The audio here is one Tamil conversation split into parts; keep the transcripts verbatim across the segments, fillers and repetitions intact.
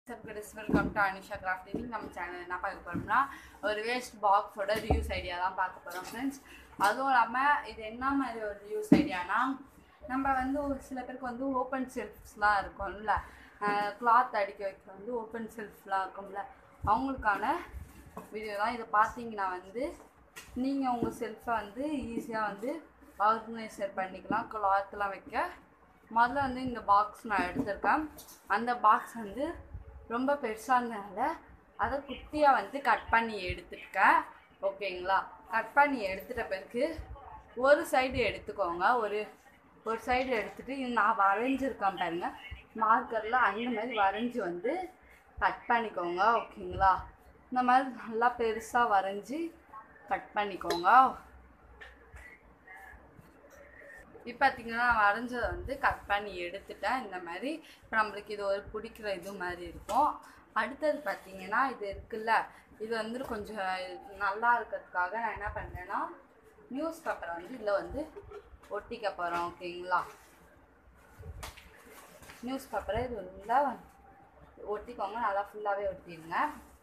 Welcome to Anisha Craft Living. நம்ம சேனல் என்ன பார்க்க போறோம்னா ஒரு வேஸ்ட் பாக்ஸோட ரியூஸ் ஐடியா தான் பார்க்க போறோம் ஃப்ரெண்ட்ஸ். அதுவும் இல்லாமல் இது என்ன மாதிரி ஒரு ரியூஸ் ஐடியானா, நம்ம வந்து ஒரு சில பேருக்கு வந்து ஓப்பன் செல்ஃப்ஸ்லாம் இருக்கும்ல, கிளாத் அடிக்க வைக்க வந்து ஓப்பன் செல்ஃப்லாம் இருக்கும்ல, அவங்களுக்கான வீடியோ தான். இதை பார்த்தீங்கன்னா வந்து நீங்கள் உங்கள் செல்ஃபை வந்து ஈஸியாக வந்து ஆர்கனைசர் பண்ணிக்கலாம். கிளாத்லாம் வைக்க முதல்ல வந்து இந்த பாக்ஸ் நான் எடுத்திருக்கேன். அந்த பாக்ஸ் வந்து ரொம்ப பெருசானதுனால அதை குட்டியாக வந்து கட் பண்ணி எடுத்துருக்கேன். ஓகேங்களா? கட் பண்ணி எடுத்துகிட்ட பிறகு ஒரு சைடு எடுத்துக்கோங்க. ஒரு ஒரு சைடு எடுத்துகிட்டு நான் வரைஞ்சிருக்கேன் பாருங்கள், மார்க்கரில் அந்த மாதிரி வரைஞ்சி வந்து கட் பண்ணிக்கோங்க. ஓகேங்களா? இந்த மாதிரி நல்லா பெருசாக வரைஞ்சி கட் பண்ணிக்கோங்க. இப்போ பார்த்திங்கன்னா நான் வரைஞ்சதை வந்து கட் பண்ணி எடுத்துட்டேன். இந்த மாதிரி இப்போ நம்மளுக்கு இது ஒரு பிடிக்கிற இது மாதிரி இருக்கும். அடுத்தது பார்த்திங்கன்னா இது இருக்குல்ல, இது வந்து கொஞ்சம் நல்லா இருக்கிறதுக்காக நான் என்ன பண்ணுறேன்னா நியூஸ் பேப்பரை வந்து இதில் வந்து ஒட்டிக்க போகிறோம். ஓகேங்களா? நியூஸ் பேப்பரை இது வந்து ஒட்டிக்கோங்க, நல்லா ஃபுல்லாகவே ஒட்டிடுங்க.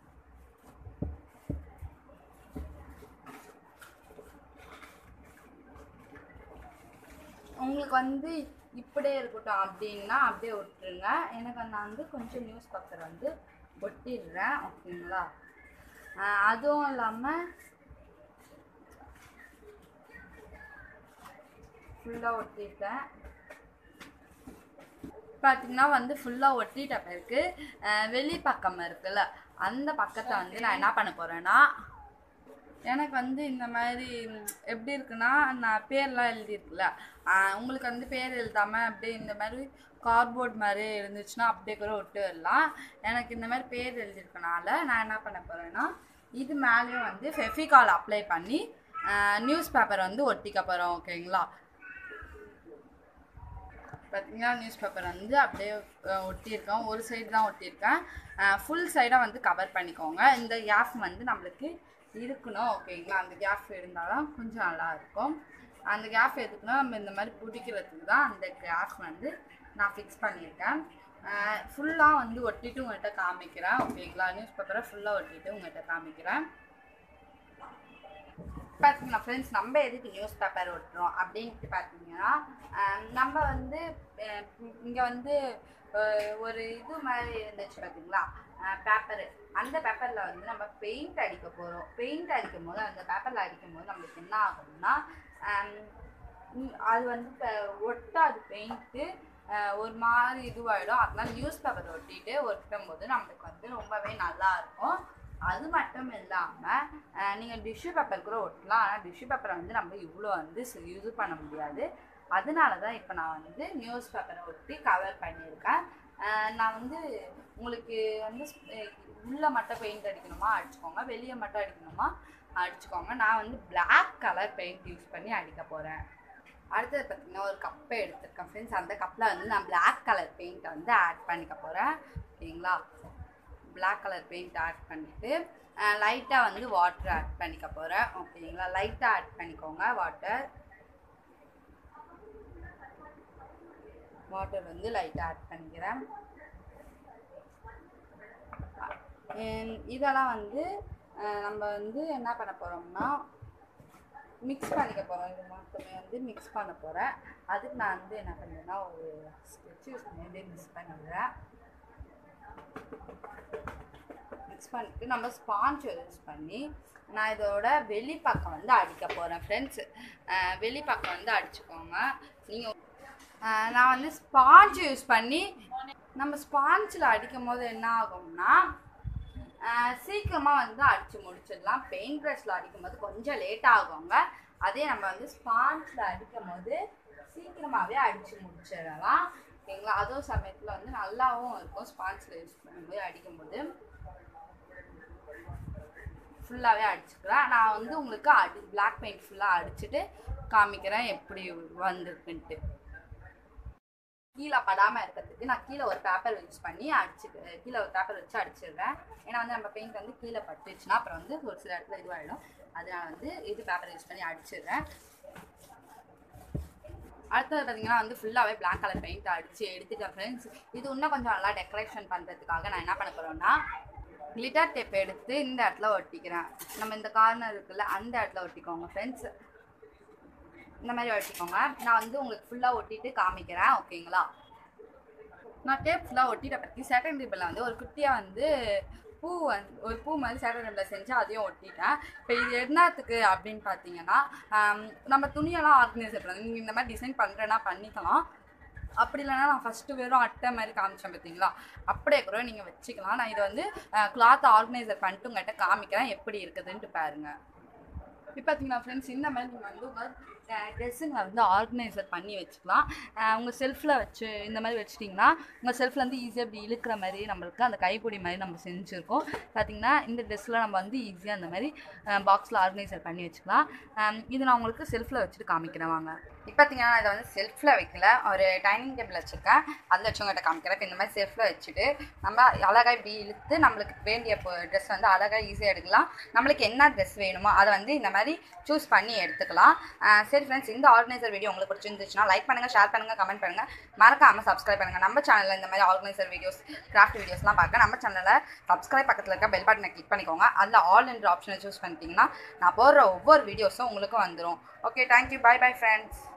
உங்களுக்கு வந்து இப்படியே இருக்கட்டும் அப்படின்னா அப்படியே விட்டுருங்க. எனக்கு நான் வந்து கொஞ்சம் நியூஸ் பேப்பர் வந்து ஒட்டிடுறேன். ஓகேங்களா? அதுவும் இல்லாமல் ஃபுல்லாக ஒட்டிட்டேன். பார்த்திங்கன்னா வந்து ஃபுல்லாக ஒட்டிட்ட பிறகு வெளி பக்கம் இருக்குல்ல, அந்த பக்கத்தை வந்து நான் என்ன பண்ண போகிறேன்னா, எனக்கு வந்து இந்த மாதிரி எப்படி இருக்குன்னா, நான் பேர்லாம் எழுதியிருக்குல்ல, உங்களுக்கு வந்து பேர் எழுதாமல் அப்படியே இந்த மாதிரி கார்ட்போர்ட் மாதிரி இருந்துச்சுன்னா அப்படியே கூட ஒட்டு வரலாம். எனக்கு இந்த மாதிரி பேர் எழுதியிருக்கனால நான் என்ன பண்ண போகிறேன்னா, இது மேலேயும் வந்து ஃபெவிகால் அப்ளை பண்ணி நியூஸ் பேப்பர் வந்து ஒட்டிக்க போகிறோம். ஓகேங்களா? பார்த்திங்கன்னா நியூஸ் பேப்பர் வந்து அப்படியே ஒட்டியிருக்கேன். ஒரு சைடு தான் ஒட்டியிருக்கேன். ஃபுல் சைடாக வந்து கவர் பண்ணிக்கோங்க. இந்த கேப் வந்து நம்மளுக்கு இருக்கணும். ஓகேங்களா? அந்த கேப் இருந்தால் தான் கொஞ்சம் நல்லாயிருக்கும். அந்த கேப் எதுக்குன்னா நம்ம இந்த மாதிரி பிடிக்கிறதுக்கு தான் அந்த கேப் வந்து நான் ஃபிக்ஸ் பண்ணியிருக்கேன். ஃபுல்லாக வந்து ஒட்டிட்டு உங்கள்கிட்ட காமிக்கிறேன். ஓகேங்களா? நியூஸ் பேப்பரை ஃபுல்லாக ஒட்டிட்டு உங்கள்கிட்ட காமிக்கிறேன். பார்த்தீங்கன்னா ஃப்ரெண்ட்ஸ், நம்ம எதுக்கு நியூஸ் பேப்பர் ஒட்டுறோம் அப்படின்ட்டு பார்த்தீங்கன்னா, நம்ம வந்து இங்கே வந்து ஒரு இது மாதிரி இருந்துச்சு பார்த்தீங்களா, பேப்பரு. அந்த பேப்பரில் வந்து நம்ம பெயிண்ட் அடிக்க போகிறோம். பெயிண்ட் அடிக்கும் போது அந்த பேப்பரில் அடிக்கும் போது நம்மளுக்கு என்ன ஆகும்னா, அது வந்து இப்போ ஒட்டாது, பெயிண்ட்டு ஒரு மாதிரி இதுவாகிடும். அதனால நியூஸ் பேப்பர் ஒட்டிட்டு ஒட்டும் போது நம்மளுக்கு வந்து ரொம்பவே நல்லாயிருக்கும். அது மட்டும் இல்லாமல் நீங்கள் டிஷ்யூ பேப்பர் கூட ஒட்டலாம். ஆனால் டிஷ்யூ பேப்பரை வந்து நம்ம இவ்வளோ வந்து யூஸ் பண்ண முடியாது. அதனால தான் இப்போ நான் வந்து நியூஸ் பேப்பரை ஒட்டி கவர் பண்ணியிருக்கேன். நான் வந்து உங்களுக்கு வந்து உள்ளே மட்டும் பெயிண்ட் அடிக்கணுமா அடிச்சுக்கோங்க, வெளியே மட்டும் அடிக்கணுமா அடிச்சுக்கோங்க. நான் வந்து பிளாக் கலர் பெயிண்ட் யூஸ் பண்ணி அடிக்க போகிறேன். அடுத்தது பார்த்திங்கன்னா ஒரு கப்பை எடுத்துருக்கேன் ஃப்ரெண்ட்ஸ். அந்த கப்பில் வந்து நான் பிளாக் கலர் பெயிண்ட்டை வந்து ஆட் பண்ணிக்க போகிறேன். ஓகேங்களா? பிளாக் கலர் பெயிண்ட் ஆட் பண்ணிவிட்டு லைட்டாக வந்து வாட்டர் ஆட் பண்ணிக்க போகிறேன். ஓகேங்களா? லைட்டாக ஆட் பண்ணிக்கோங்க. வாட்டர் வாட்டர் வந்து லைட்டாக ஆட் பண்ணிக்கிறேன். இதெல்லாம் வந்து நம்ம வந்து என்ன பண்ண போகிறோம்னா மிக்ஸ் பண்ணிக்க போகிறோம். இது மட்டுமே வந்து மிக்ஸ் பண்ண போகிறேன். அதுக்கு நான் வந்து என்ன பண்ணுறேன்னா ஒரு ஸ்கெட்ச் யூஸ் பண்ணி மிக்ஸ் பண்ணிடுறேன். மிக்ஸ் பண்ணிட்டு நம்ம ஸ்பாஞ்ச் யூஸ் பண்ணி நான் இதோட வெளி பக்கம் வந்து அடிக்க போகிறேன் ஃப்ரெண்ட்ஸ். வெளி பக்கம் வந்து அடிச்சுக்கோங்க. நீங்கள் நான் வந்து ஸ்பாஞ்ச் யூஸ் பண்ணி நம்ம ஸ்பாஞ்சில் அடிக்கும் போது என்ன ஆகும்னா சீக்கிரமாக வந்து அடித்து முடிச்சிடலாம். பெயிண்ட் ப்ரஷில் அடிக்கும் போது கொஞ்சம் லேட் ஆகுங்க. அதே நம்ம வந்து ஸ்பாஞ்சில் அடிக்கும் போது சீக்கிரமாகவே அடித்து முடிச்சிடலாம். ஓகேங்களா? அதுவும் சமயத்தில் வந்து நல்லாவும் இருக்கும். ஸ்பாஞ்சில் யூஸ் பண்ணும்போது அடிக்கும்போது ஃபுல்லாகவே அடிச்சுக்கிறேன். நான் வந்து உங்களுக்கு அடி பிளாக் பெயிண்ட் ஃபுல்லாக அடிச்சுட்டு காமிக்கிறேன் எப்படி வந்திருக்குன்ட்டு. கீழே படாமல் இருக்கிறதுக்கு நான் கீழே ஒரு பேப்பர் யூஸ் பண்ணி அடிச்சுட்டு கீழே ஒரு பேப்பர் வச்சு அடிச்சிடுறேன். ஏன்னா வந்து நம்ம பெயிண்ட் வந்து கீழே பட்டுச்சுன்னா அப்புறம் வந்து ஒரு சில இடத்துல இதுவாகிடும். அதனால் வந்து இது பேப்பர் யூஸ் பண்ணி அடிச்சிடுறேன். அடுத்தது பார்த்தீங்கன்னா வந்து ஃபுல்லாகவே பிளாக் கலர் பெயிண்ட் அடித்து எடுத்துட்டேன் ஃப்ரெண்ட்ஸ். இது இன்னும் கொஞ்சம் நல்லா டெக்கரேஷன் பண்ணுறதுக்காக நான் என்ன பண்ண போகிறேன்னா கிளிட்டர் டேப் எடுத்து இந்த இடத்துல ஒட்டிக்கிறேன். நம்ம இந்த கார்னர் இருக்குல்ல அந்த இடத்துல ஒட்டிக்கோங்க ஃப்ரெண்ட்ஸ். இந்த மாதிரி ஒட்டிக்கோங்க. நான் வந்து உங்களுக்கு ஃபுல்லாக ஒட்டிட்டு காமிக்கிறேன் ஓகேங்களா. நான் டேப் ஃபுல்லாக ஒட்டிட்ட பற்றி செகண்ட் டேபிளில் வந்து ஒரு குட்டியாக வந்து பூ வந்து ஒரு பூ மாதிரி செகண்ட் டேபிளில் செஞ்சு அதையும் ஒட்டிட்டேன். இப்போ இது என்னத்துக்கு அப்படின்னு பார்த்தீங்கன்னா நம்ம துணியெல்லாம் ஆர்கனைசர் பண்ணுறது. நீங்கள் இந்த மாதிரி டிசைன் பண்ணுறேன்னா பண்ணிக்கலாம். அப்படி இல்லைனா நான் ஃபஸ்ட்டு வெறும் அட்டை மாதிரி காமிச்சேன் பார்த்தீங்களா, அப்படியே கூட நீங்கள் வச்சுக்கலாம். நான் இதை வந்து கிளாத் ஆர்கனைசர் பண்ணிட்டு உங்கள்கிட்ட காமிக்கிறேன் எப்படி இருக்குதுன்ட்டு பாருங்கள். இப்போ பார்த்தீங்கன்னா ஃப்ரெண்ட்ஸ் இந்த மாதிரி நீங்கள் வந்து உங்கள் ட்ரெஸ்ஸுங்களை வந்து ஆர்கனைசர் பண்ணி வச்சுக்கலாம். உங்கள் செல்ஃபில் வச்சு இந்த மாதிரி வச்சிட்டிங்கன்னா உங்கள் செல்ஃபில் வந்து ஈஸியாக இப்படி இழுக்கிற மாதிரி நம்மளுக்கு அந்த கைப்பிடி மாதிரி நம்ம செஞ்சுருக்கோம். பார்த்திங்கன்னா இந்த ட்ரெஸ்ஸில் நம்ம வந்து ஈஸியாக அந்த மாதிரி பாக்ஸில் ஆர்கனைசர் பண்ணி வச்சுக்கலாம். இது நான் உங்களுக்கு செல்ஃபில் வச்சுட்டு காமிக்கிறேன் வாங்க. இப்போ பார்த்தீங்கன்னா இதை வந்து செல்ஃபில் வைக்கல, ஒரு டைனிங் டேபிள் வச்சுருக்கேன், அதில் வச்சவங்ககிட்ட காமிக்கிறேன். இப்போ இந்த மாதிரி செல்ஃபில் வச்சுட்டு நம்ம அழகாக இப்படி இழுத்து நம்மளுக்கு வேண்டிய ட்ரெஸ் வந்து அழகாக ஈஸியாக எடுக்கலாம். நம்மளுக்கு என்ன ட்ரெஸ் வேணுமோ அதை வந்து இந்த மாதிரி சூஸ் பண்ணி எடுத்துக்கலாம். சரி ஃப்ரெண்ட்ஸ், இந்த ஆர்கனைசர் வீடியோ உங்களுக்கு பிடிச்சிருந்துச்சுன்னா லைக் பண்ணுங்கள், ஷேர் பண்ணுங்கள், கமெண்ட் பண்ணுங்கள், மறக்காமல் சப்ஸ்கிரைப் பண்ணுங்கள். நம்ம சேனலில் இந்த மாதிரி ஆர்கனைசர் வீடியோஸ், கிராஃப்ட் வீடியோஸ்லாம் பார்க்க நம்ம சேனலில் சப்ஸ்கிரைப் பக்கத்தில் இருக்க பெல் பட்டனை கிளிக் பண்ணிக்கோங்க. அதில் ஆல் என்ற ஆப்ஷனை சூஸ் பண்ணிட்டீங்கன்னா நான் போடுற ஒவ்வொரு வீடியோஸும் உங்களுக்கு வந்துடும். Okay, thank you, bye bye friends.